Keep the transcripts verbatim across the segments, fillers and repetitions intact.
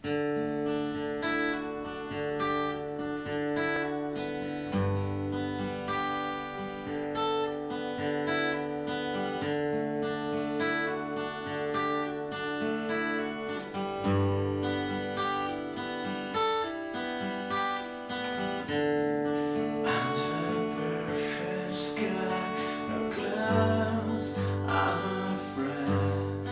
Sky, no clouds, I'm fragile,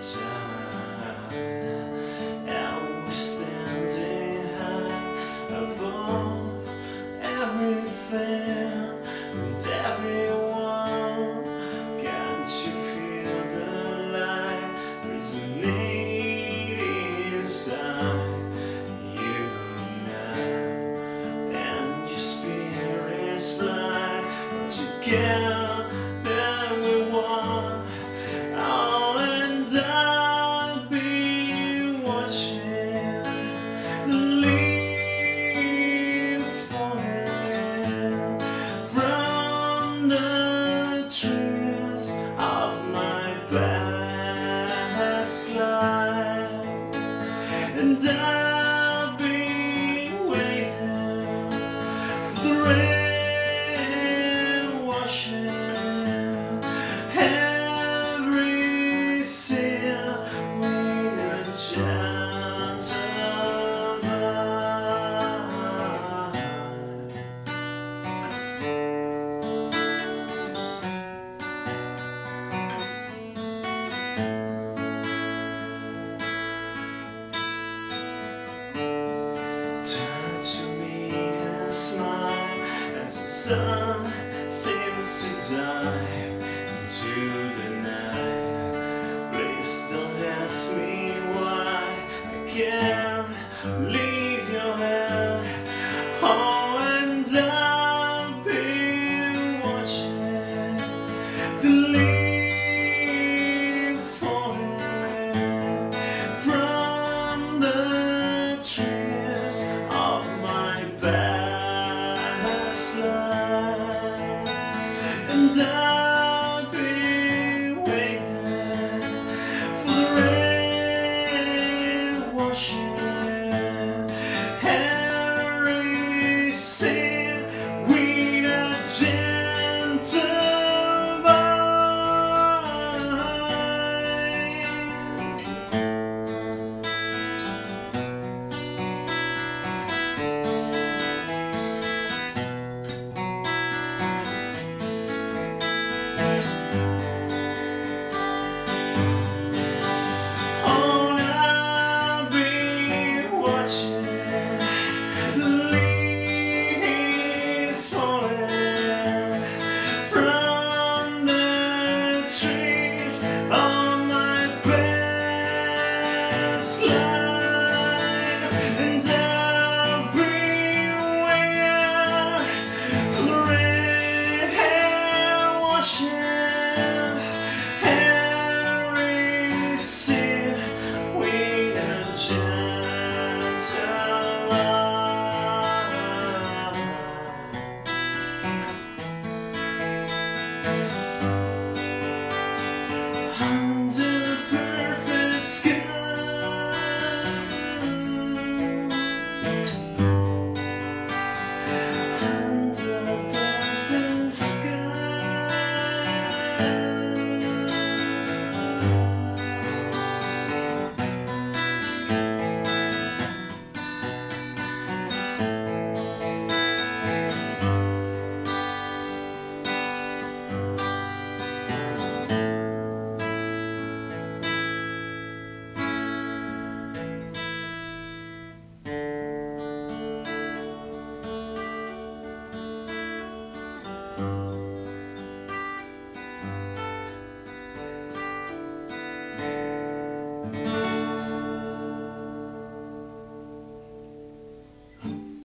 and we're standing high above everything and everyone. Can't you feel the light resonate inside you now, and your spirit's blind. Together we walk, oh, and I'll be watching the leaves falling from the trees of my past life, and I'll be waiting for the rain. Every sin with a gentle vibe. Turn to me and smile as the sun seems to dive into the night. Please don't ask me why I can't live.